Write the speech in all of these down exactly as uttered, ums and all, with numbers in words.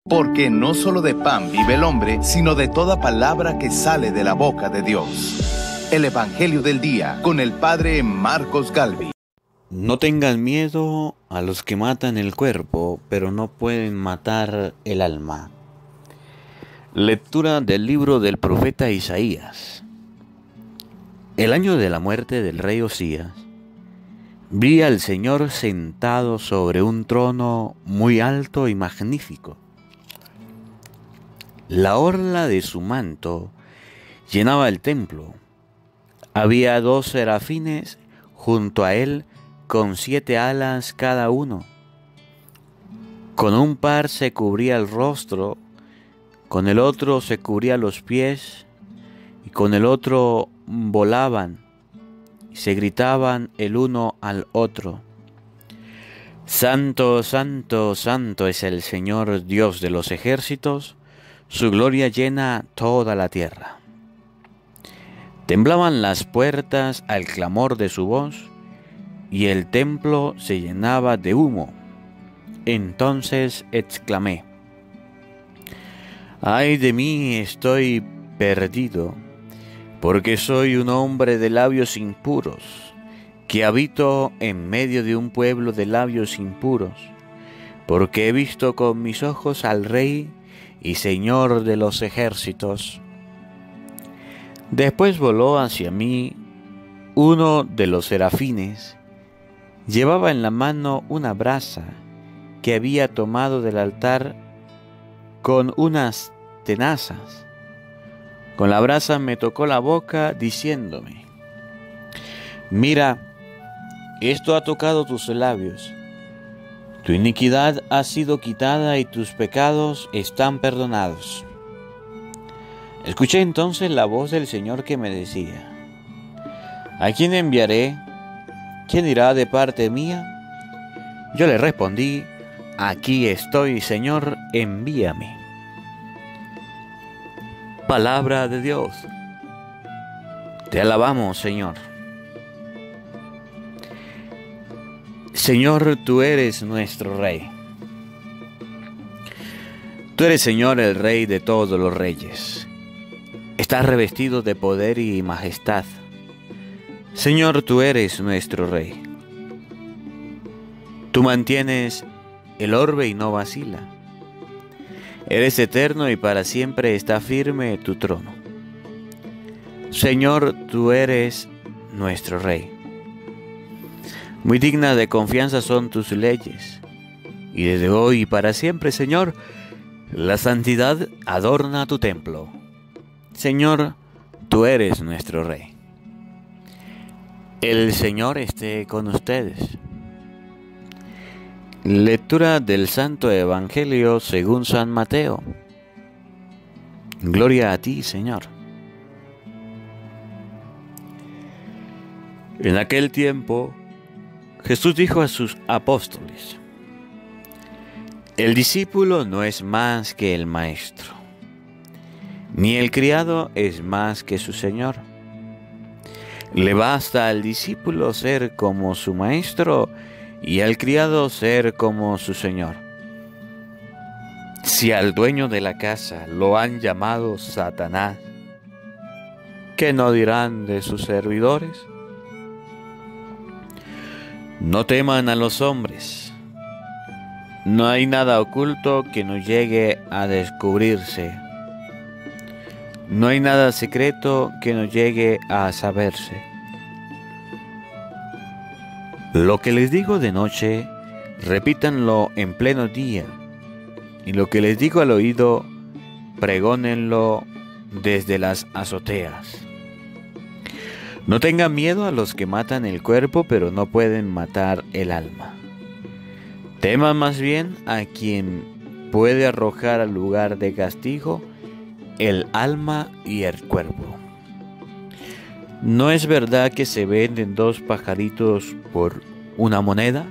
Porque no solo de pan vive el hombre, sino de toda palabra que sale de la boca de Dios. El Evangelio del Día, con el Padre Marcos Galvi. No tengan miedo a los que matan el cuerpo, pero no pueden matar el alma. Lectura del libro del profeta Isaías. El año de la muerte del rey Osías, vi al Señor sentado sobre un trono muy alto y magnífico. La orla de su manto llenaba el templo. Había dos serafines junto a él con siete alas cada uno. Con un par se cubría el rostro, con el otro se cubría los pies, y con el otro volaban y se gritaban el uno al otro: Santo, santo, santo es el Señor Dios de los ejércitos, su gloria llena toda la tierra. Temblaban las puertas al clamor de su voz, y el templo se llenaba de humo. Entonces exclamé: ¡ay de mí, estoy perdido! Porque soy un hombre de labios impuros, que habito en medio de un pueblo de labios impuros, porque he visto con mis ojos al Rey y Señor de los ejércitos. Después voló hacia mí uno de los serafines. Llevaba en la mano una brasa que había tomado del altar con unas tenazas. Con la brasa me tocó la boca diciéndome: mira, esto ha tocado tus labios. Tu iniquidad ha sido quitada y tus pecados están perdonados. Escuché entonces la voz del Señor que me decía: ¿a quién enviaré? ¿Quién irá de parte mía? Yo le respondí: aquí estoy, Señor, envíame. Palabra de Dios. Te alabamos, Señor. Señor, tú eres nuestro Rey. Tú eres, Señor, el Rey de todos los reyes. Estás revestido de poder y majestad. Señor, tú eres nuestro Rey. Tú mantienes el orbe y no vacila. Eres eterno y para siempre está firme tu trono. Señor, tú eres nuestro Rey. Muy dignas de confianza son tus leyes, y desde hoy y para siempre, Señor, la santidad adorna tu templo. Señor, tú eres nuestro Rey. El Señor esté con ustedes. Lectura del Santo Evangelio según San Mateo. Gloria a ti, Señor. En aquel tiempo, Jesús dijo a sus apóstoles: el discípulo no es más que el maestro, ni el criado es más que su señor. Le basta al discípulo ser como su maestro y al criado ser como su señor. Si al dueño de la casa lo han llamado Satanás, ¿qué no dirán de sus servidores? No teman a los hombres. No hay nada oculto que no llegue a descubrirse. No hay nada secreto que no llegue a saberse. Lo que les digo de noche, repítanlo en pleno día, y lo que les digo al oído, pregónenlo desde las azoteas. No tengan miedo a los que matan el cuerpo, pero no pueden matar el alma. Teman más bien a quien puede arrojar al lugar de castigo el alma y el cuerpo. ¿No es verdad que se venden dos pajaritos por una moneda?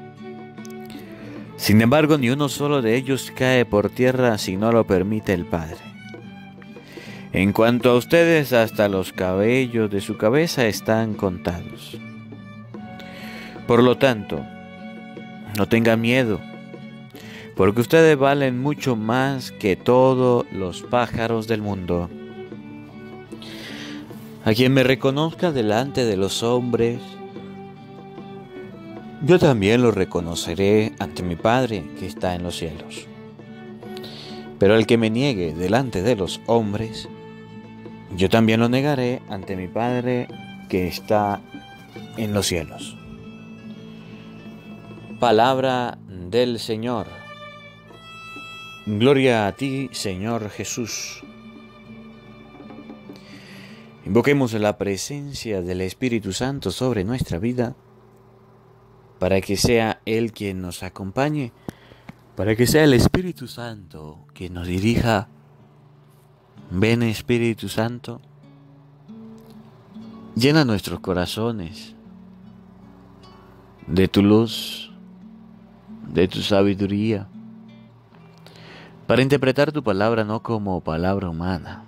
Sin embargo, ni uno solo de ellos cae por tierra si no lo permite el Padre. En cuanto a ustedes, hasta los cabellos de su cabeza están contados. Por lo tanto, no tengan miedo, porque ustedes valen mucho más que todos los pájaros del mundo. A quien me reconozca delante de los hombres, yo también lo reconoceré ante mi Padre que está en los cielos. Pero el que me niegue delante de los hombres, yo también lo negaré ante mi Padre que está en los cielos. Palabra del Señor. Gloria a ti, Señor Jesús. Invoquemos la presencia del Espíritu Santo sobre nuestra vida, para que sea Él quien nos acompañe, para que sea el Espíritu Santo quien nos dirija. Ven, Espíritu Santo, llena nuestros corazones de tu luz, de tu sabiduría, para interpretar tu palabra no como palabra humana,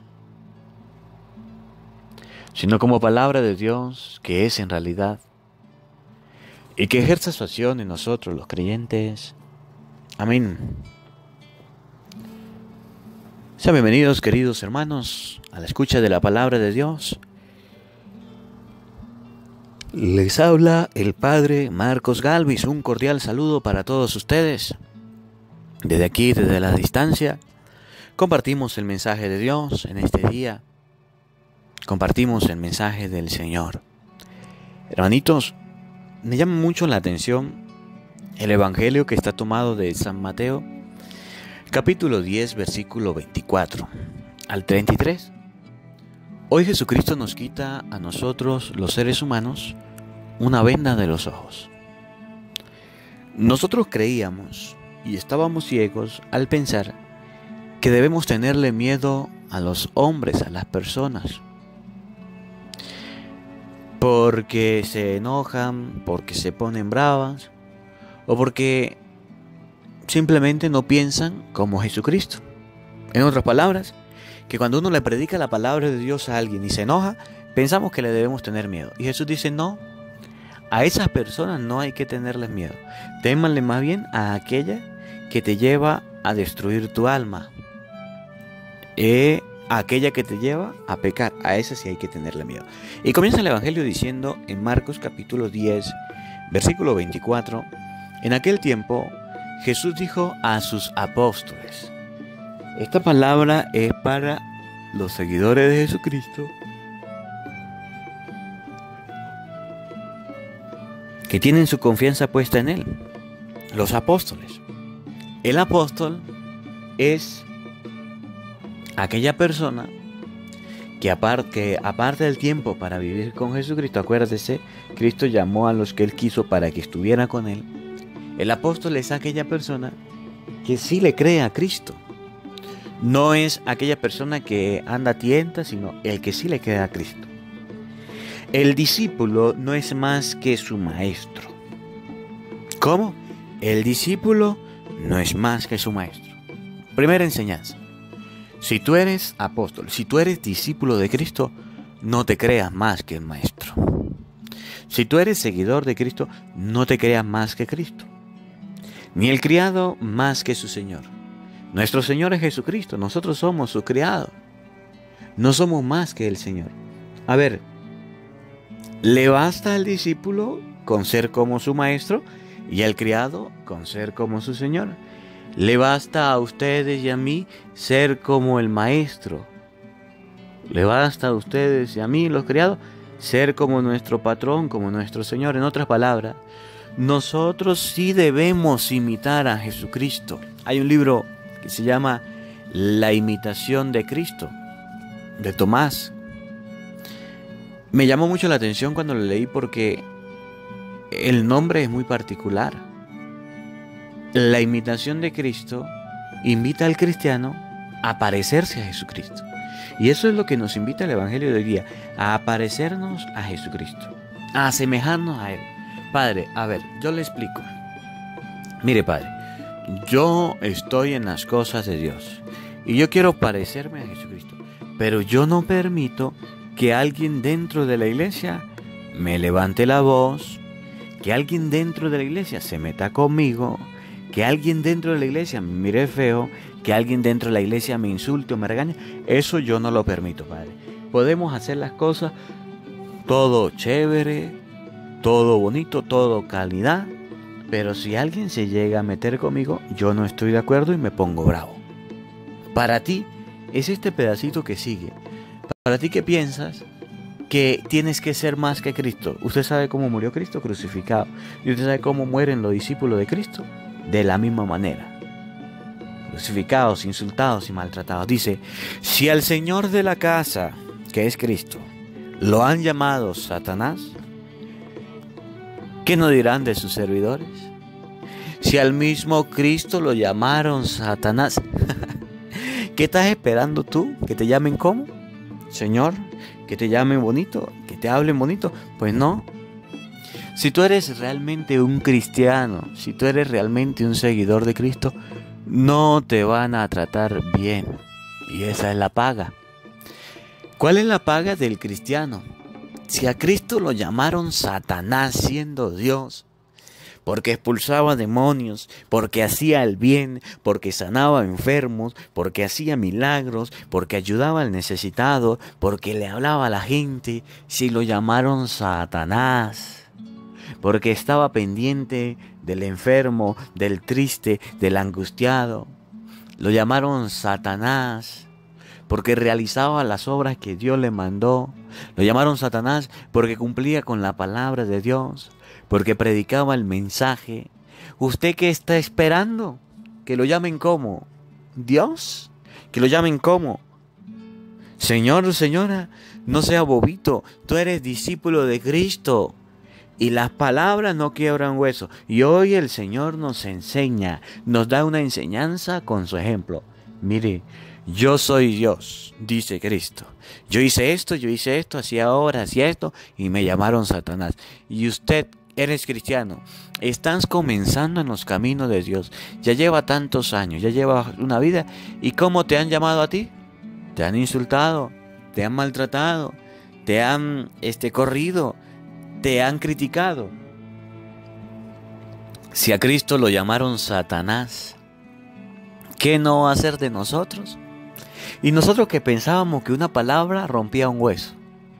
sino como palabra de Dios que es en realidad, y que ejerza su acción en nosotros los creyentes. Amén. Sean bienvenidos, queridos hermanos, a la escucha de la palabra de Dios. Les habla el Padre Marcos Galvis. Un cordial saludo para todos ustedes. Desde aquí, desde la distancia, compartimos el mensaje de Dios en este día. Compartimos el mensaje del Señor. Hermanitos, me llama mucho la atención el evangelio que está tomado de San Mateo, capítulo diez, versículo veinticuatro al treinta y tres. Hoy Jesucristo nos quita a nosotros, los seres humanos, una venda de los ojos. Nosotros creíamos y estábamos ciegos al pensar que debemos tenerle miedo a los hombres, a las personas, porque se enojan, porque se ponen bravas, o porque simplemente no piensan como Jesucristo. En otras palabras, que cuando uno le predica la palabra de Dios a alguien y se enoja, pensamos que le debemos tener miedo. Y Jesús dice, no, a esas personas no hay que tenerles miedo. Témanle más bien a aquella que te lleva a destruir tu alma. Eh, aquella que te lleva a pecar, a esa sí hay que tenerle miedo. Y comienza el evangelio diciendo en Marcos capítulo diez, versículo veinticuatro, en aquel tiempo Jesús dijo a sus apóstoles. Esta palabra es para los seguidores de Jesucristo que tienen su confianza puesta en Él, los apóstoles. El apóstol es aquella persona que aparte, que aparte del tiempo para vivir con Jesucristo, acuérdese, Cristo llamó a los que Él quiso para que estuviera con Él. El apóstol es aquella persona que sí le cree a Cristo. No es aquella persona que anda tienta, sino el que sí le cree a Cristo. El discípulo no es más que su maestro. ¿Cómo? El discípulo no es más que su maestro. Primera enseñanza. Si tú eres apóstol, si tú eres discípulo de Cristo, no te creas más que el maestro. Si tú eres seguidor de Cristo, no te creas más que Cristo. Ni el criado más que su Señor. Nuestro Señor es Jesucristo, nosotros somos su criado. No somos más que el Señor. A ver, ¿le basta al discípulo con ser como su maestro y al criado con ser como su Señor? ¿Le basta a ustedes y a mí ser como el maestro? ¿Le basta a ustedes y a mí, los criados, ser como nuestro patrón, como nuestro Señor? En otras palabras, nosotros sí debemos imitar a Jesucristo. Hay un libro que se llama La imitación de Cristo, de Tomás. Me llamó mucho la atención cuando lo leí porque el nombre es muy particular. La imitación de Cristo invita al cristiano a parecerse a Jesucristo. Y eso es lo que nos invita el Evangelio de hoy día, a parecernos a Jesucristo, a asemejarnos a Él. Padre, a ver, yo le explico. Mire, Padre, yo estoy en las cosas de Dios y yo quiero parecerme a Jesucristo, pero yo no permito que alguien dentro de la iglesia me levante la voz, que alguien dentro de la iglesia se meta conmigo, Que alguien dentro de la iglesia me mire feo, que alguien dentro de la iglesia me insulte o me regañe, eso yo no lo permito, Padre. Podemos hacer las cosas todo chévere, todo bonito, todo calidad, pero si alguien se llega a meter conmigo, yo no estoy de acuerdo y me pongo bravo. Para ti es este pedacito que sigue. Para ti que piensas que tienes que ser más que Cristo. Usted sabe cómo murió Cristo, crucificado. Y usted sabe cómo mueren los discípulos de Cristo. De la misma manera. Crucificados, insultados y maltratados. Dice, si al Señor de la casa, que es Cristo, lo han llamado Satanás, ¿qué no dirán de sus servidores? Si al mismo Cristo lo llamaron Satanás, ¿qué estás esperando tú? ¿Que te llamen cómo? Señor, que te llamen bonito, que te hablen bonito. Pues no. Si tú eres realmente un cristiano, si tú eres realmente un seguidor de Cristo, no te van a tratar bien. Y esa es la paga. ¿Cuál es la paga del cristiano? Si a Cristo lo llamaron Satanás siendo Dios, porque expulsaba demonios, porque hacía el bien, porque sanaba enfermos, porque hacía milagros, porque ayudaba al necesitado, porque le hablaba a la gente, si lo llamaron Satanás, porque estaba pendiente del enfermo, del triste, del angustiado, lo llamaron Satanás, porque realizaba las obras que Dios le mandó, lo llamaron Satanás porque cumplía con la palabra de Dios, porque predicaba el mensaje. ¿Usted qué está esperando? ¿Que lo llamen como Dios? ¿Que lo llamen como Señor, señora? No sea bobito, tú eres discípulo de Cristo y las palabras no quiebran hueso. Y hoy el Señor nos enseña, nos da una enseñanza con su ejemplo. Mire, yo soy Dios, dice Cristo. Yo hice esto, yo hice esto, hacía ahora, hacía esto y me llamaron Satanás. Y usted, eres cristiano, estás comenzando en los caminos de Dios, ya lleva tantos años, ya lleva una vida, ¿y cómo te han llamado a ti? Te han insultado, te han maltratado, te han este, corrido, te han criticado. Si a Cristo lo llamaron Satanás, ¿qué no va a hacer de nosotros? Y nosotros que pensábamos que una palabra rompía un hueso.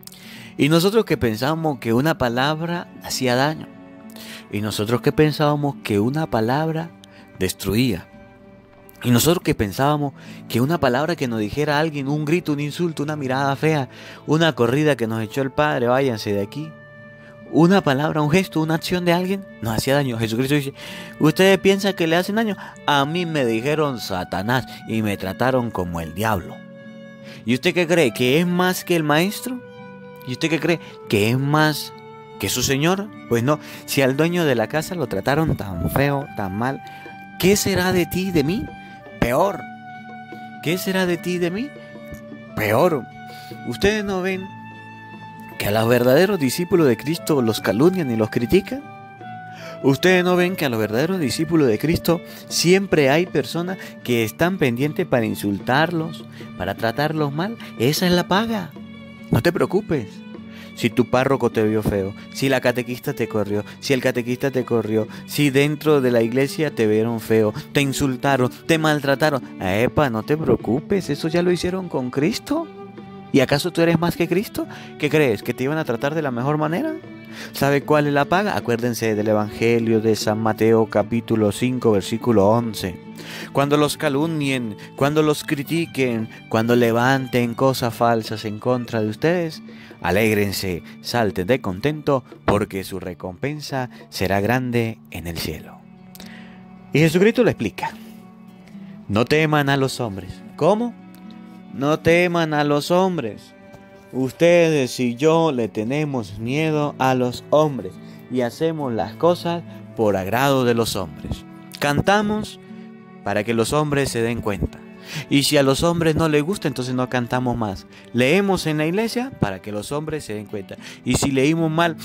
Y nosotros que pensábamos que una palabra hacía daño. Y nosotros que pensábamos que una palabra destruía. Y nosotros que pensábamos que una palabra que nos dijera alguien, un grito, un insulto, una mirada fea, una corrida que nos echó el Padre, váyanse de aquí. Una palabra, un gesto, una acción de alguien nos hacía daño. Jesucristo dice, ¿ustedes piensan que le hacen daño? A mí me dijeron Satanás y me trataron como el diablo. ¿Y usted qué cree? ¿Que es más que el maestro? ¿Y usted qué cree? ¿Que es más que su señor? Pues no, si al dueño de la casa lo trataron tan feo, tan mal, ¿qué será de ti y de mí? Peor. ¿Qué será de ti y de mí? Peor. ¿Ustedes no ven que a los verdaderos discípulos de Cristo los calumnian y los critican? ¿Ustedes no ven que a los verdaderos discípulos de Cristo siempre hay personas que están pendientes para insultarlos, para tratarlos mal? Esa es la paga. No te preocupes. Si tu párroco te vio feo, si la catequista te corrió, si el catequista te corrió, si dentro de la iglesia te vieron feo, te insultaron, te maltrataron, epa, no te preocupes, eso ya lo hicieron con Cristo. ¿Y acaso tú eres más que Cristo? ¿Qué crees? ¿Que te iban a tratar de la mejor manera? ¿Sabe cuál es la paga? Acuérdense del Evangelio de San Mateo capítulo cinco versículo once. Cuando los calumnien, cuando los critiquen, cuando levanten cosas falsas en contra de ustedes, alégrense, salten de contento, porque su recompensa será grande en el cielo. Y Jesucristo lo explica. No teman a los hombres. ¿Cómo? No teman a los hombres. Ustedes y yo le tenemos miedo a los hombres y hacemos las cosas por agrado de los hombres. Cantamos para que los hombres se den cuenta. Y si a los hombres no les gusta, entonces no cantamos más. Leemos en la iglesia para que los hombres se den cuenta. Y si leímos mal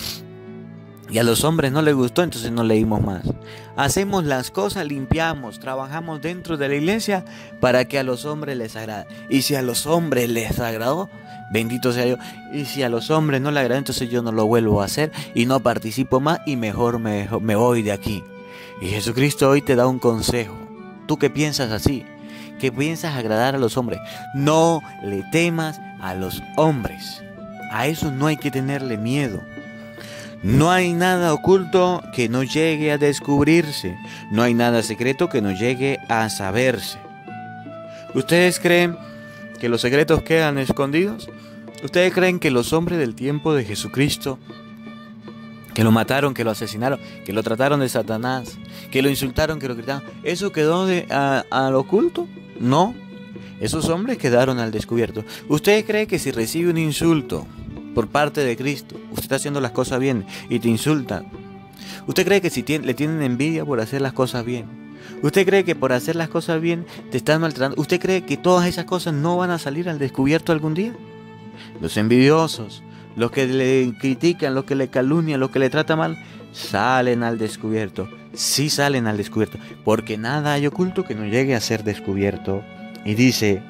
y a los hombres no les gustó, entonces no leímos más. Hacemos las cosas, limpiamos, trabajamos dentro de la iglesia para que a los hombres les agrade. Y si a los hombres les agradó, bendito sea Dios. Y si a los hombres no les agradó, entonces yo no lo vuelvo a hacer y no participo más y mejor me, me voy de aquí. Y Jesucristo hoy te da un consejo. Tú que piensas así, que piensas agradar a los hombres, no le temas a los hombres. A eso no hay que tenerle miedo. No hay nada oculto que no llegue a descubrirse. No hay nada secreto que no llegue a saberse. ¿Ustedes creen que los secretos quedan escondidos? ¿Ustedes creen que los hombres del tiempo de Jesucristo, que lo mataron, que lo asesinaron, que lo trataron de Satanás, que lo insultaron, que lo gritaron, eso quedó de, a, al oculto? No, esos hombres quedaron al descubierto. ¿Usted cree que si recibe un insulto por parte de Cristo, usted está haciendo las cosas bien y te insultan? ¿Usted cree que si tiene, le tienen envidia por hacer las cosas bien? ¿Usted cree que por hacer las cosas bien te están maltratando? ¿Usted cree que todas esas cosas no van a salir al descubierto algún día? Los envidiosos, los que le critican, los que le calumnian, los que le tratan mal, salen al descubierto. Sí salen al descubierto, porque nada hay oculto que no llegue a ser descubierto. Y dice,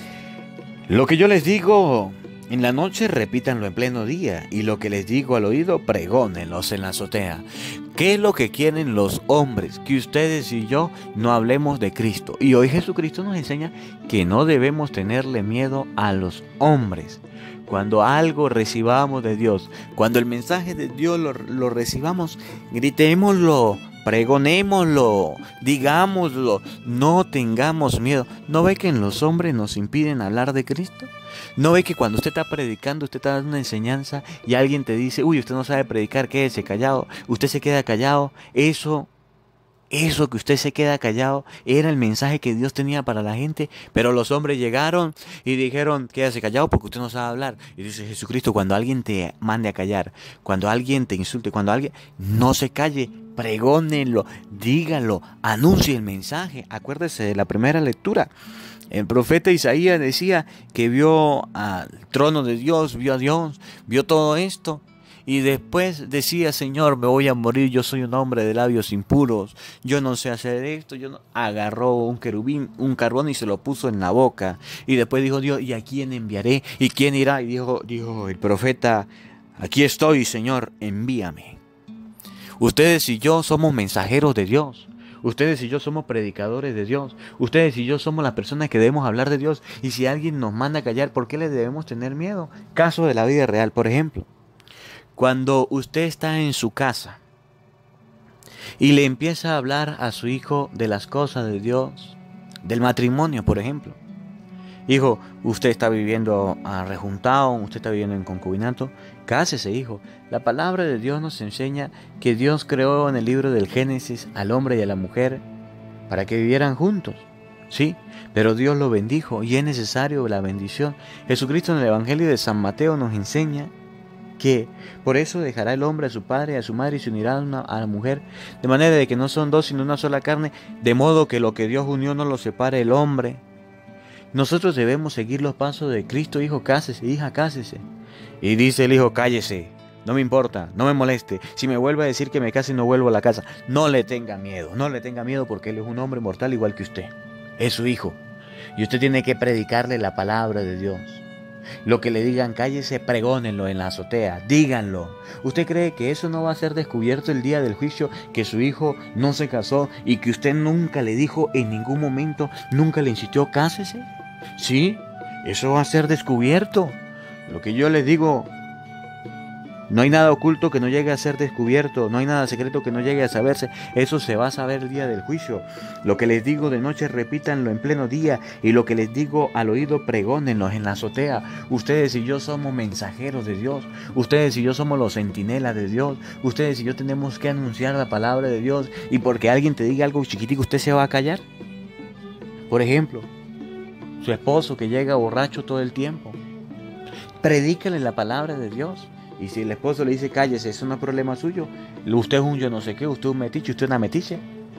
lo que yo les digo en la noche, repítanlo en pleno día, y lo que les digo al oído, pregónenlos en la azotea. ¿Qué es lo que quieren los hombres? Que ustedes y yo no hablemos de Cristo. Y hoy Jesucristo nos enseña que no debemos tenerle miedo a los hombres. Cuando algo recibamos de Dios, cuando el mensaje de Dios lo, lo recibamos, gritémoslo, pregonémoslo, digámoslo, no tengamos miedo. ¿No ve que en los hombres nos impiden hablar de Cristo? ¿No ve que cuando usted está predicando, usted está dando una enseñanza y alguien te dice, uy, usted no sabe predicar, quédese callado? Usted se queda callado. Eso, eso que usted se queda callado era el mensaje que Dios tenía para la gente. Pero los hombres llegaron y dijeron, quédese callado porque usted no sabe hablar. Y dice Jesucristo, cuando alguien te mande a callar, cuando alguien te insulte, cuando alguien, no se calle, pregónenlo, dígalo, anuncie el mensaje. Acuérdese de la primera lectura. El profeta Isaías decía que vio al trono de Dios, vio a Dios, vio todo esto. Y después decía, Señor, me voy a morir, yo soy un hombre de labios impuros, yo no sé hacer esto. Yo no... Agarró un querubín, un carbón y se lo puso en la boca. Y después dijo Dios, ¿y a quién enviaré? ¿Y quién irá? Y dijo, dijo el profeta, aquí estoy, Señor, envíame. Ustedes y yo somos mensajeros de Dios. Ustedes y yo somos predicadores de Dios. Ustedes y yo somos las personas que debemos hablar de Dios. Y si alguien nos manda a callar, ¿por qué le debemos tener miedo? Caso de la vida real, por ejemplo. Cuando usted está en su casa y le empieza a hablar a su hijo de las cosas de Dios, del matrimonio, por ejemplo. Hijo, usted está viviendo rejuntado, usted está viviendo en concubinato, cásese, hijo. La palabra de Dios nos enseña que Dios creó en el libro del Génesis al hombre y a la mujer para que vivieran juntos. Sí, pero Dios lo bendijo y es necesario la bendición. Jesucristo en el Evangelio de San Mateo nos enseña que por eso dejará el hombre a su padre y a su madre y se unirá a, una, a la mujer, de manera de que no son dos sino una sola carne, de modo que lo que Dios unió no lo separe el hombre. Nosotros debemos seguir los pasos de Cristo. Hijo, cásese, hija, cásese. Y dice el hijo, cállese, no me importa, no me moleste. Si me vuelve a decir que me case, no vuelvo a la casa. No le tenga miedo, no le tenga miedo porque él es un hombre mortal igual que usted. Es su hijo. Y usted tiene que predicarle la palabra de Dios. Lo que le digan, cállese, pregónenlo en la azotea, díganlo. ¿Usted cree que eso no va a ser descubierto el día del juicio? Que su hijo no se casó y que usted nunca le dijo en ningún momento, nunca le insistió, cásese. Sí, eso va a ser descubierto. Lo que yo les digo, no hay nada oculto que no llegue a ser descubierto, no hay nada secreto que no llegue a saberse. Eso se va a saber el día del juicio. Lo que les digo de noche, repítanlo en pleno día, y lo que les digo al oído, pregónenlo en la azotea. Ustedes y yo somos mensajeros de Dios. Ustedes y yo somos los centinelas de Dios. Ustedes y yo tenemos que anunciar la palabra de Dios. Y porque alguien te diga algo chiquitico, ¿usted se va a callar? Por ejemplo, su esposo que llega borracho todo el tiempo, predícale la palabra de Dios. Y si el esposo le dice cállese, eso no es problema suyo. Usted es un yo no sé qué, usted es un metiche, usted es una metiche.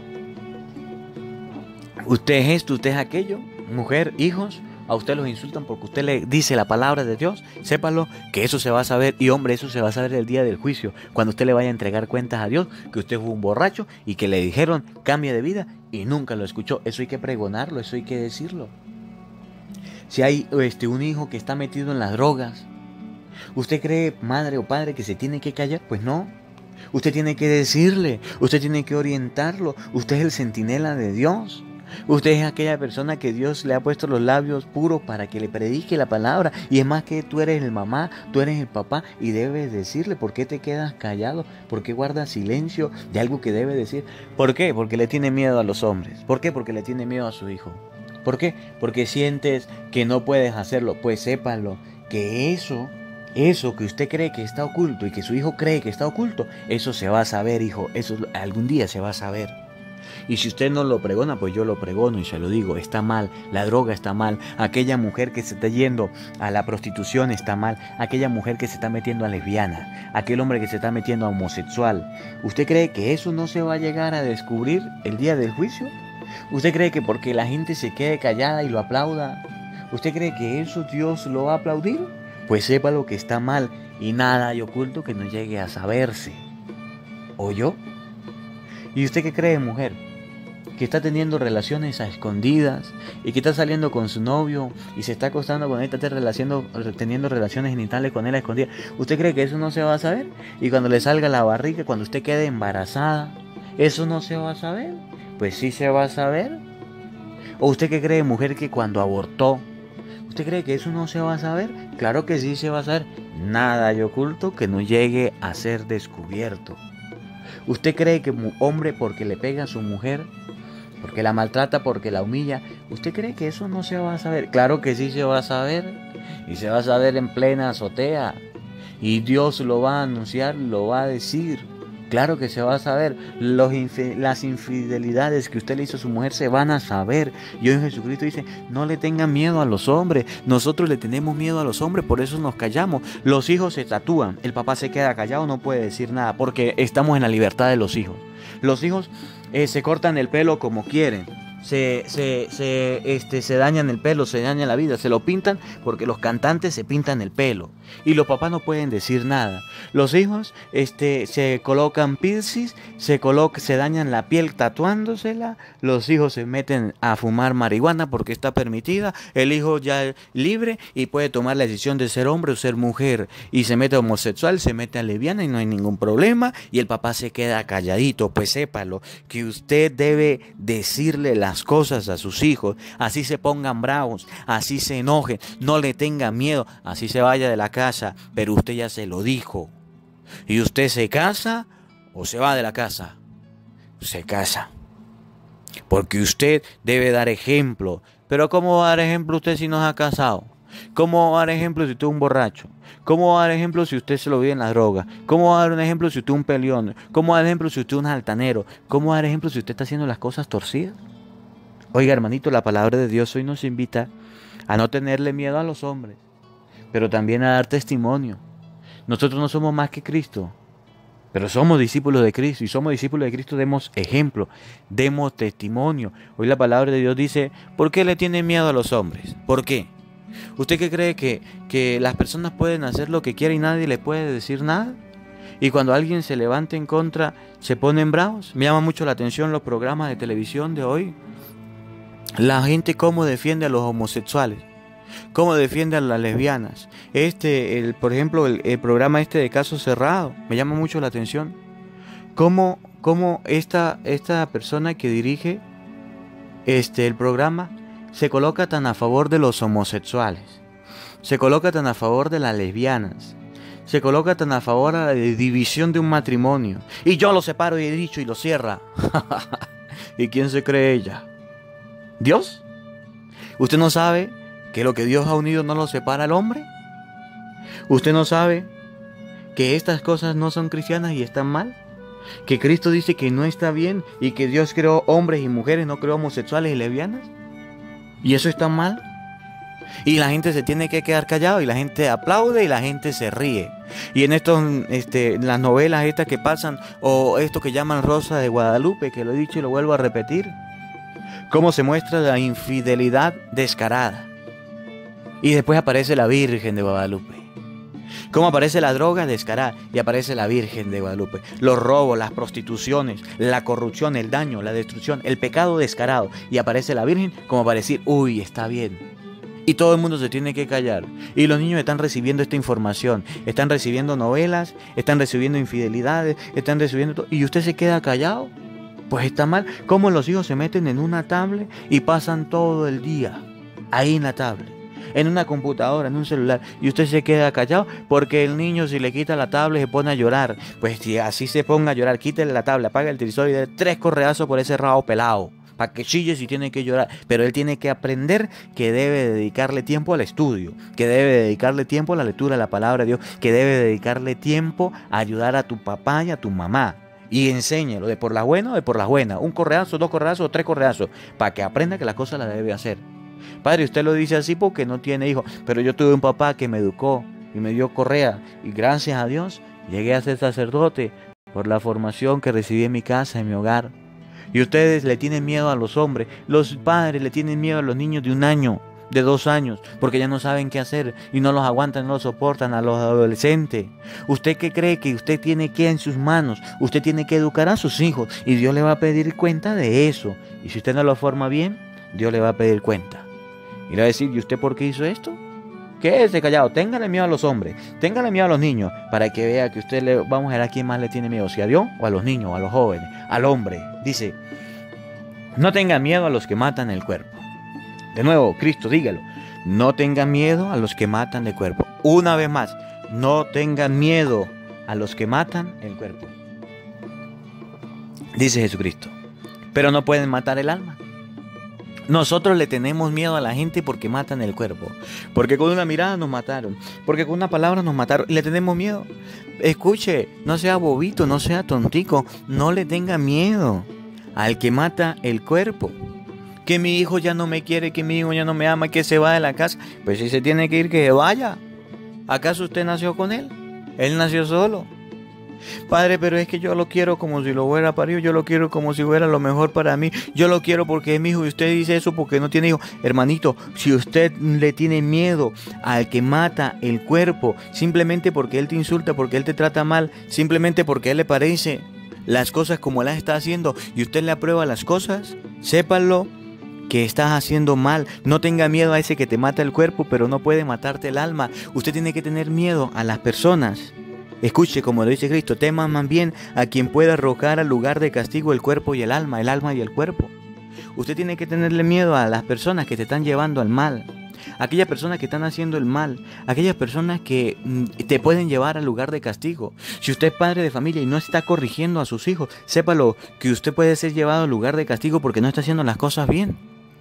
Usted es esto, usted es aquello. Mujer, hijos, a usted los insultan porque usted le dice la palabra de Dios. Sépalo que eso se va a saber. Y hombre, eso se va a saber el día del juicio. Cuando usted le vaya a entregar cuentas a Dios, que usted fue un borracho y que le dijeron cambia de vida y nunca lo escuchó. Eso hay que pregonarlo, eso hay que decirlo. Si hay este, un hijo que está metido en las drogas, ¿usted cree, madre o padre, que se tiene que callar? Pues no. Usted tiene que decirle, usted tiene que orientarlo. Usted es el centinela de Dios. Usted es aquella persona que Dios le ha puesto los labios puros para que le predique la palabra. Y es más que tú eres el mamá, tú eres el papá y debes decirle. ¿Por qué te quedas callado? ¿Por qué guardas silencio de algo que debe decir? ¿Por qué? Porque le tiene miedo a los hombres. ¿Por qué? Porque le tiene miedo a su hijo. ¿Por qué? Porque sientes que no puedes hacerlo. Pues sépalo que eso, eso que usted cree que está oculto y que su hijo cree que está oculto, eso se va a saber, hijo. Eso algún día se va a saber. Y si usted no lo pregona, pues yo lo pregono y se lo digo, está mal, la droga está mal, aquella mujer que se está yendo a la prostitución está mal, aquella mujer que se está metiendo a lesbiana, aquel hombre que se está metiendo a homosexual. ¿Usted cree que eso no se va a llegar a descubrir el día del juicio? ¿Usted cree que porque la gente se quede callada y lo aplauda, usted cree que eso Dios lo va a aplaudir? Pues sepa lo que está mal y nada hay oculto que no llegue a saberse. ¿Oyó? ¿Y usted qué cree, mujer? Que está teniendo relaciones a escondidas y que está saliendo con su novio y se está acostando con él, está relacionando, teniendo relaciones genitales con él a escondidas. ¿Usted cree que eso no se va a saber? Y cuando le salga la barriga, cuando usted quede embarazada, ¿eso no se va a saber? Pues sí se va a saber. ¿O usted qué cree, mujer, que cuando abortó, usted cree que eso no se va a saber? Claro que sí se va a saber. Nada hay oculto que no llegue a ser descubierto. ¿Usted cree que un hombre porque le pega a su mujer, porque la maltrata, porque la humilla, usted cree que eso no se va a saber? Claro que sí se va a saber. Y se va a saber en plena azotea. Y Dios lo va a anunciar, lo va a decir. Claro que se va a saber. Los infi- las infidelidades que usted le hizo a su mujer se van a saber. Y hoy Jesucristo dice, no le tengan miedo a los hombres. Nosotros le tenemos miedo a los hombres, por eso nos callamos. Los hijos se tatúan. El papá se queda callado, no puede decir nada, porque estamos en la libertad de los hijos. Los hijos eh, se cortan el pelo como quieren. Se, se, se, este, se dañan el pelo, se dañan la vida, se lo pintan porque los cantantes se pintan el pelo y los papás no pueden decir nada. Los hijos este, se colocan piercings, se, coloca, se dañan la piel tatuándosela, los hijos se meten a fumar marihuana porque está permitida, el hijo ya es libre y puede tomar la decisión de ser hombre o ser mujer y se mete a homosexual, se mete a lesbiana y no hay ningún problema y el papá se queda calladito. Pues sépalo que usted debe decirle la las cosas a sus hijos, así se pongan bravos, así se enojen, no le tengan miedo, así se vaya de la casa, pero usted ya se lo dijo. ¿Y usted se casa o se va de la casa? Se casa. Porque usted debe dar ejemplo. Pero ¿cómo va a dar ejemplo usted si no se ha casado? ¿Cómo va a dar ejemplo si usted es un borracho? ¿Cómo va a dar ejemplo si usted se lo vive en la droga? ¿Cómo va a dar un ejemplo si usted es un peleón? ¿Cómo va a dar ejemplo si usted es un altanero? ¿Cómo va a dar ejemplo si usted está haciendo las cosas torcidas? Oiga, hermanito, la palabra de Dios hoy nos invita a no tenerle miedo a los hombres, pero también a dar testimonio. Nosotros no somos más que Cristo, pero somos discípulos de Cristo y somos discípulos de Cristo, demos ejemplo, demos testimonio. Hoy la palabra de Dios dice, ¿por qué le tienen miedo a los hombres? ¿Por qué? ¿Usted qué cree que, que las personas pueden hacer lo que quieren y nadie les puede decir nada? Y cuando alguien se levanta en contra, se ponen bravos. Me llama mucho la atención los programas de televisión de hoy. La gente cómo defiende a los homosexuales, cómo defiende a las lesbianas. Este, el, por ejemplo, el, el programa este de Caso Cerrado, me llama mucho la atención. Cómo, cómo esta, esta persona que dirige este, el programa se coloca tan a favor de los homosexuales, se coloca tan a favor de las lesbianas, se coloca tan a favor de la división de un matrimonio. Y yo lo separo y he dicho y lo cierra. ¿Y quién se cree ella? ¿Dios? ¿Usted no sabe que lo que Dios ha unido no lo separa al hombre? ¿Usted no sabe que estas cosas no son cristianas y están mal? ¿Que Cristo dice que no está bien y que Dios creó hombres y mujeres, no creó homosexuales y lesbianas? ¿Y eso está mal? Y la gente se tiene que quedar callado y la gente aplaude y la gente se ríe. Y en estos, este, las novelas estas que pasan, o esto que llaman Rosa de Guadalupe, que lo he dicho y lo vuelvo a repetir, cómo se muestra la infidelidad descarada. Y después aparece la Virgen de Guadalupe. Cómo aparece la droga descarada y aparece la Virgen de Guadalupe. Los robos, las prostituciones, la corrupción, el daño, la destrucción, el pecado descarado. Y aparece la Virgen como para decir, uy, está bien. Y todo el mundo se tiene que callar. Y los niños están recibiendo esta información. Están recibiendo novelas, están recibiendo infidelidades, están recibiendo todo. ¿Y usted se queda callado? Pues está mal. ¿Cómo los hijos se meten en una tablet y pasan todo el día ahí en la tablet, en una computadora, en un celular, y usted se queda callado? Porque el niño, si le quita la tablet, se pone a llorar. Pues si así se ponga a llorar, quítele la tablet, apaga el televisor y dé tres correazos por ese rabo pelado, para que chille si tiene que llorar. Pero él tiene que aprender que debe dedicarle tiempo al estudio, que debe dedicarle tiempo a la lectura de la palabra de Dios, que debe dedicarle tiempo a ayudar a tu papá y a tu mamá. Y enséñalo, de por las buenas o de por las buenas. Un correazo, dos correazos o tres correazos, para que aprenda que las cosas las debe hacer. Padre, usted lo dice así porque no tiene hijos, pero yo tuve un papá que me educó y me dio correa. Y gracias a Dios llegué a ser sacerdote por la formación que recibí en mi casa, en mi hogar. Y ustedes le tienen miedo a los hombres. Los padres le tienen miedo a los niños de un año, de dos años, porque ya no saben qué hacer y no los aguantan, no los soportan a los adolescentes. ¿Usted qué cree que usted tiene que en sus manos? Usted tiene que educar a sus hijos y Dios le va a pedir cuenta de eso. Y si usted no lo forma bien, Dios le va a pedir cuenta. Y le va a decir, ¿y usted por qué hizo esto? Quédese callado, téngale miedo a los hombres, téngale miedo a los niños, para que vea que usted le, vamos a ver a quién más le tiene miedo, si a Dios o a los niños, o a los jóvenes, al hombre. Dice, no tengan miedo a los que matan el cuerpo. De nuevo, Cristo, dígalo, no tengan miedo a los que matan el cuerpo. Una vez más, no tengan miedo a los que matan el cuerpo. Dice Jesucristo, pero no pueden matar el alma. Nosotros le tenemos miedo a la gente porque matan el cuerpo, porque con una mirada nos mataron, porque con una palabra nos mataron y le tenemos miedo. Escuche, no sea bobito, no sea tontico, no le tenga miedo al que mata el cuerpo. Que mi hijo ya no me quiere, que mi hijo ya no me ama, que se va de la casa. Pues si se tiene que ir, que se vaya. ¿Acaso usted nació con él? Él nació solo. Padre, pero es que yo lo quiero como si lo hubiera parido, yo lo quiero como si fuera lo mejor para mí, yo lo quiero porque es mi hijo y usted dice eso porque no tiene hijo. Hermanito, si usted le tiene miedo al que mata el cuerpo, simplemente porque él te insulta, porque él te trata mal, simplemente porque a él le parece las cosas como las está haciendo y usted le aprueba las cosas, sépanlo que estás haciendo mal. No tenga miedo a ese que te mata el cuerpo, pero no puede matarte el alma. Usted tiene que tener miedo a las personas. Escuche, como lo dice Cristo, teman más bien a quien pueda arrojar al lugar de castigo el cuerpo y el alma, el alma y el cuerpo. Usted tiene que tenerle miedo a las personas que te están llevando al mal, aquellas personas que están haciendo el mal, aquellas personas que mm, te pueden llevar al lugar de castigo. Si usted es padre de familia y no está corrigiendo a sus hijos, sépalo que usted puede ser llevado al lugar de castigo porque no está haciendo las cosas bien.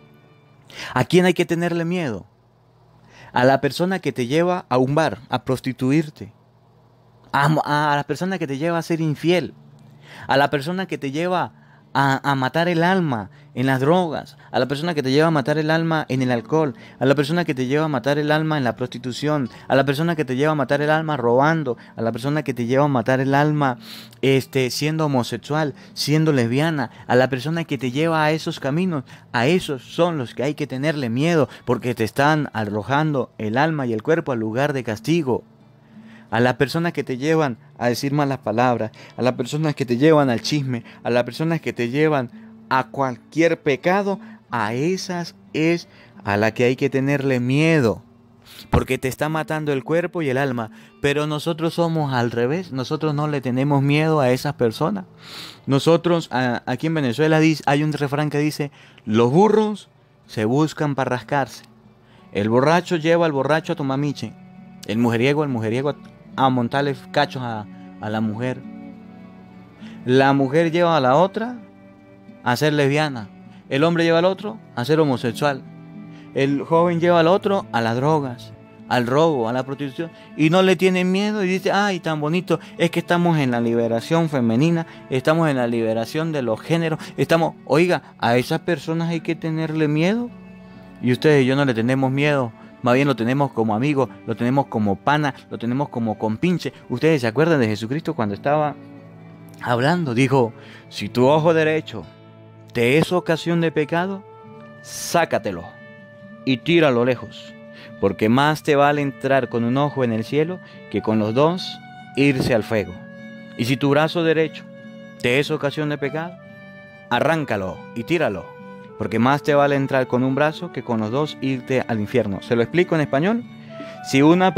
¿A quién hay que tenerle miedo? A la persona que te lleva a un bar, a prostituirte. A, a la persona que te lleva a ser infiel, a la persona que te lleva a, a matar el alma en las drogas, a la persona que te lleva a matar el alma en el alcohol, a la persona que te lleva a matar el alma en la prostitución, a la persona que te lleva a matar el alma robando, a la persona que te lleva a matar el alma este, siendo homosexual, siendo lesbiana, a la persona que te lleva a esos caminos. A esos son los que hay que tenerle miedo porque te están arrojando el alma y el cuerpo al lugar de castigo. A las personas que te llevan a decir malas palabras, a las personas que te llevan al chisme, a las personas que te llevan a cualquier pecado, a esas es a la que hay que tenerle miedo, porque te está matando el cuerpo y el alma. Pero nosotros somos al revés, nosotros no le tenemos miedo a esas personas. Nosotros, a, aquí en Venezuela dice, hay un refrán que dice, los burros se buscan para rascarse, el borracho lleva al borracho a tomar miche, el mujeriego al mujeriego a a montarle cachos a, a la mujer. La mujer lleva a la otra a ser lesbiana. El hombre lleva al otro a ser homosexual. El joven lleva al otro a las drogas, al robo, a la prostitución. Y no le tienen miedo y dice, ay, tan bonito. Es que estamos en la liberación femenina, estamos en la liberación de los géneros. Estamos, oiga, a esas personas hay que tenerle miedo. Y ustedes y yo no le tenemos miedo. Más bien lo tenemos como amigo, lo tenemos como pana, lo tenemos como compinche. Ustedes se acuerdan de Jesucristo cuando estaba hablando, dijo, si tu ojo derecho te es ocasión de pecado, sácatelo y tíralo lejos, porque más te vale entrar con un ojo en el cielo que con los dos irse al fuego. Y si tu brazo derecho te es ocasión de pecado, arráncalo y tíralo, Porque más te vale entrar con un brazo que con los dos irte al infierno. ¿Se lo explico en español? Si una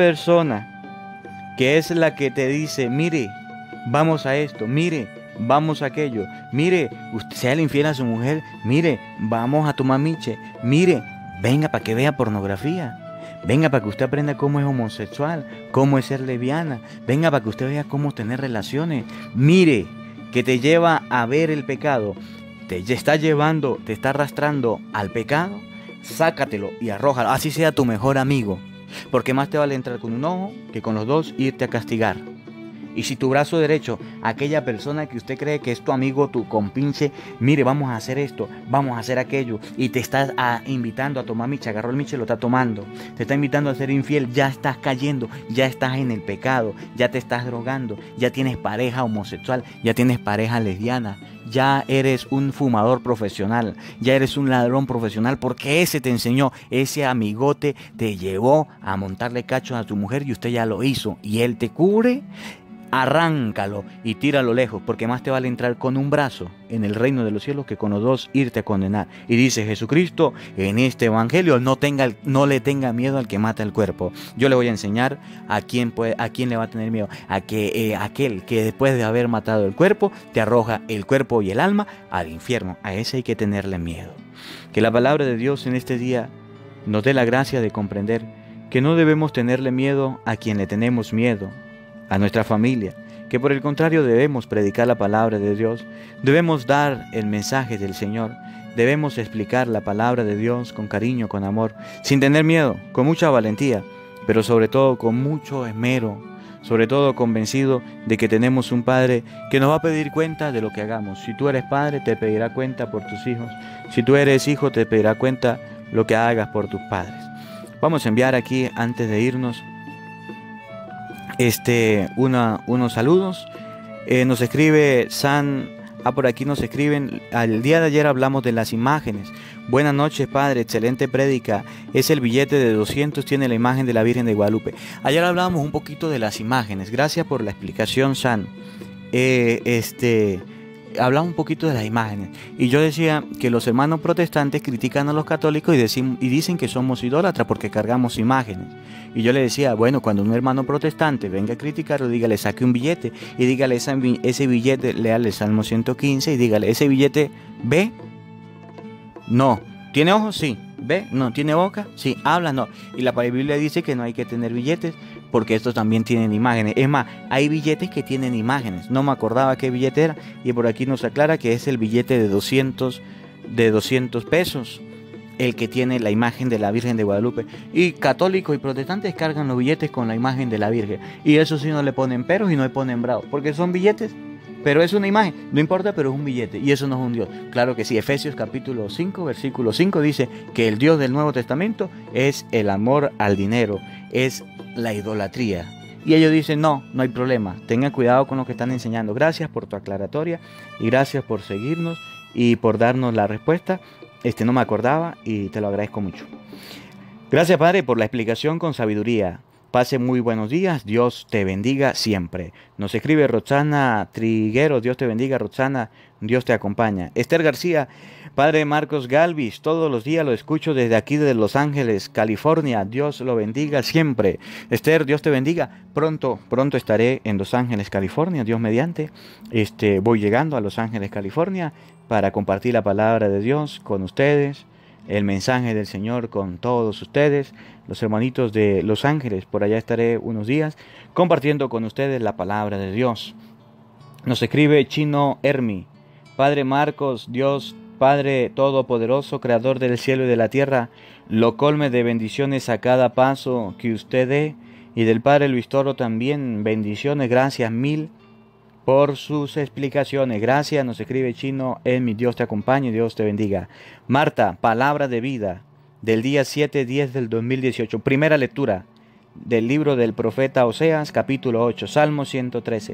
persona que es la que te dice, mire, vamos a esto, mire, vamos a aquello, mire, usted sea el infiel a su mujer, mire, vamos a tomar miche, mire, venga para que vea pornografía, venga para que usted aprenda cómo es homosexual, cómo es ser lesbiana, venga para que usted vea cómo tener relaciones, mire, que te lleva a ver el pecado, te está llevando, te está arrastrando al pecado, sácatelo y arrójalo, así sea tu mejor amigo, porque más te vale entrar con un ojo que con los dos irte a castigar. Y si tu brazo derecho, aquella persona que usted cree que es tu amigo, tu compinche, mire, vamos a hacer esto, vamos a hacer aquello, y te estás a, invitando a tomar miche, agarró el miche y lo está tomando, te está invitando a ser infiel, ya estás cayendo, ya estás en el pecado, ya te estás drogando, ya tienes pareja homosexual, ya tienes pareja lesbiana, ya eres un fumador profesional, ya eres un ladrón profesional, porque ese te enseñó, ese amigote te llevó a montarle cachos a tu mujer y usted ya lo hizo, y él te cubre. Arráncalo y tíralo lejos, porque más te vale entrar con un brazo en el reino de los cielos que con los dos irte a condenar. Y dice Jesucristo en este evangelio, no, tenga, no le tenga miedo al que mata el cuerpo. Yo le voy a enseñar a quién, puede, a quién le va a tener miedo, a que eh, aquel que después de haber matado el cuerpo, te arroja el cuerpo y el alma al infierno. A ese hay que tenerle miedo. Que la palabra de Dios en este día nos dé la gracia de comprender que no debemos tenerle miedo a quien le tenemos miedo, a nuestra familia, que por el contrario debemos predicar la palabra de Dios, debemos dar el mensaje del Señor, debemos explicar la palabra de Dios con cariño, con amor, sin tener miedo, con mucha valentía, pero sobre todo con mucho esmero, sobre todo convencido de que tenemos un Padre que nos va a pedir cuenta de lo que hagamos. Si tú eres padre, te pedirá cuenta por tus hijos. Si tú eres hijo, te pedirá cuenta lo que hagas por tus padres. Vamos a enviar aquí, antes de irnos, Este, una, unos saludos. Eh, nos escribe San, ah, por aquí nos escriben, al día de ayer hablamos de las imágenes. Buenas noches, padre, excelente prédica. Es el billete de doscientos, tiene la imagen de la Virgen de Guadalupe. Ayer hablábamos un poquito de las imágenes. Gracias por la explicación, San. Eh, este... Hablaba un poquito de las imágenes y yo decía que los hermanos protestantes critican a los católicos y, decim, y dicen que somos idólatras porque cargamos imágenes. Y yo le decía, bueno, cuando un hermano protestante venga a criticarlo, dígale, saque un billete y dígale, esa, ese billete, léale el Salmo ciento quince y dígale, ese billete ve, no, tiene ojos, sí, ve, no, tiene boca, sí, habla, no. Y la Biblia dice que no hay que tener billetes porque estos también tienen imágenes. Es más, hay billetes que tienen imágenes. No me acordaba qué billete era y por aquí nos aclara que es el billete de doscientos, de doscientos pesos, el que tiene la imagen de la Virgen de Guadalupe. Y católicos y protestantes cargan los billetes con la imagen de la Virgen. Y eso sí no le ponen peros y no le ponen bravos, porque son billetes, pero es una imagen. No importa, pero es un billete y eso no es un Dios. Claro que sí. Efesios capítulo cinco, versículo cinco dice que el Dios del Nuevo Testamento es el amor al dinero, es la idolatría. Y ellos dicen, no, no hay problema, tengan cuidado con lo que están enseñando. Gracias por tu aclaratoria y gracias por seguirnos y por darnos la respuesta. Este no me acordaba y te lo agradezco mucho. Gracias, Padre, por la explicación con sabiduría. Pase muy buenos días, Dios te bendiga siempre. Nos escribe Roxana Triguero, Dios te bendiga, Roxana, Dios te acompaña. Esther García, Padre Marcos Galvis, todos los días lo escucho desde aquí de Los Ángeles, California, Dios lo bendiga siempre. Esther, Dios te bendiga, pronto, pronto estaré en Los Ángeles, California, Dios mediante. Este, voy llegando a Los Ángeles, California, para compartir la palabra de Dios con ustedes, el mensaje del Señor con todos ustedes, los hermanitos de Los Ángeles. Por allá estaré unos días compartiendo con ustedes la palabra de Dios. Nos escribe Chino Hermi, Padre Marcos, Dios Padre Todopoderoso, Creador del cielo y de la tierra, lo colme de bendiciones a cada paso que usted dé, y del Padre Luis Toro también, bendiciones, gracias mil por sus explicaciones. Gracias, nos escribe Chino Hermi, Dios te acompañe, Dios te bendiga. Marta, palabra de vida, del día siete diez del dos mil dieciocho, primera lectura del libro del profeta Oseas, capítulo ocho, Salmo ciento trece,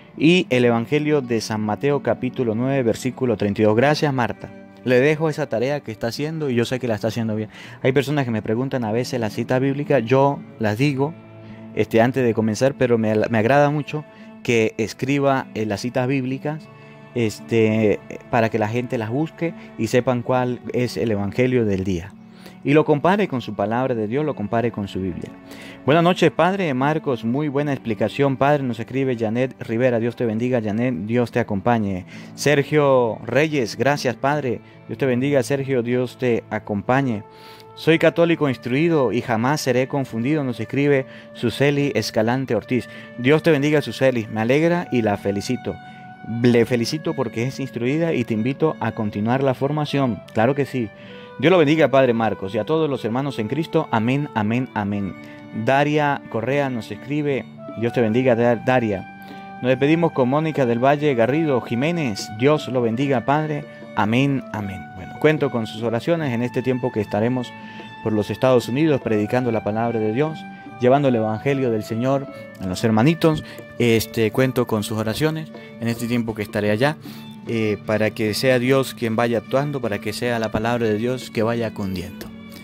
y el Evangelio de San Mateo, capítulo nueve, versículo treinta y dos. Gracias, Marta. Le dejo esa tarea que está haciendo y yo sé que la está haciendo bien. Hay personas que me preguntan a veces la cita bíblica, yo las digo este, antes de comenzar, pero me, me agrada mucho que escriba en las citas bíblicas este, para que la gente las busque y sepan cuál es el evangelio del día. Y lo compare con su palabra de Dios, lo compare con su Biblia. Buenas noches, Padre Marcos, muy buena explicación, Padre. Nos escribe Janet Rivera, Dios te bendiga, Janet, Dios te acompañe. Sergio Reyes, gracias, Padre, Dios te bendiga, Sergio, Dios te acompañe. Soy católico instruido y jamás seré confundido, nos escribe Suseli Escalante Ortiz. Dios te bendiga, Suseli, me alegra y la felicito. Le felicito porque es instruida y te invito a continuar la formación, claro que sí. Dios lo bendiga, Padre Marcos, y a todos los hermanos en Cristo. Amén, amén, amén. Daria Correa nos escribe. Dios te bendiga, Daria. Nos despedimos con Mónica del Valle Garrido Jiménez. Dios lo bendiga, Padre. Amén, amén. Bueno, cuento con sus oraciones en este tiempo que estaremos por los Estados Unidos predicando la palabra de Dios, llevando el evangelio del Señor a los hermanitos. Este, cuento con sus oraciones en este tiempo que estaré allá. Eh, para que sea Dios quien vaya actuando, para que sea la palabra de Dios que vaya cundiendo.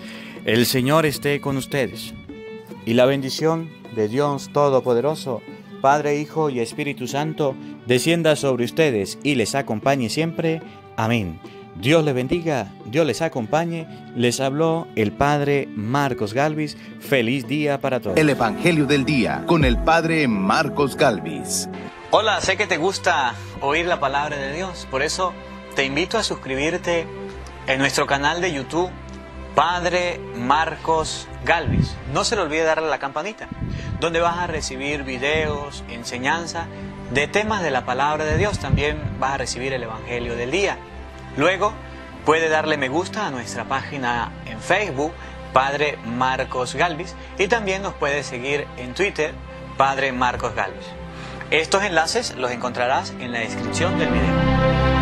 El Señor esté con ustedes, y la bendición de Dios Todopoderoso, Padre, Hijo y Espíritu Santo, descienda sobre ustedes y les acompañe siempre. Amén. Dios les bendiga, Dios les acompañe. Les habló el Padre Marcos Galvis. Feliz día para todos. El Evangelio del Día con el Padre Marcos Galvis. Hola, sé que te gusta oír la palabra de Dios, por eso te invito a suscribirte en nuestro canal de YouTube, Padre Marcos Galvis. No se le olvide darle a la campanita, donde vas a recibir videos, enseñanza de temas de la palabra de Dios. También vas a recibir el Evangelio del Día. Luego, puede darle me gusta a nuestra página en Facebook, Padre Marcos Galvis, y también nos puede seguir en Twitter, Padre Marcos Galvis. Estos enlaces los encontrarás en la descripción del video.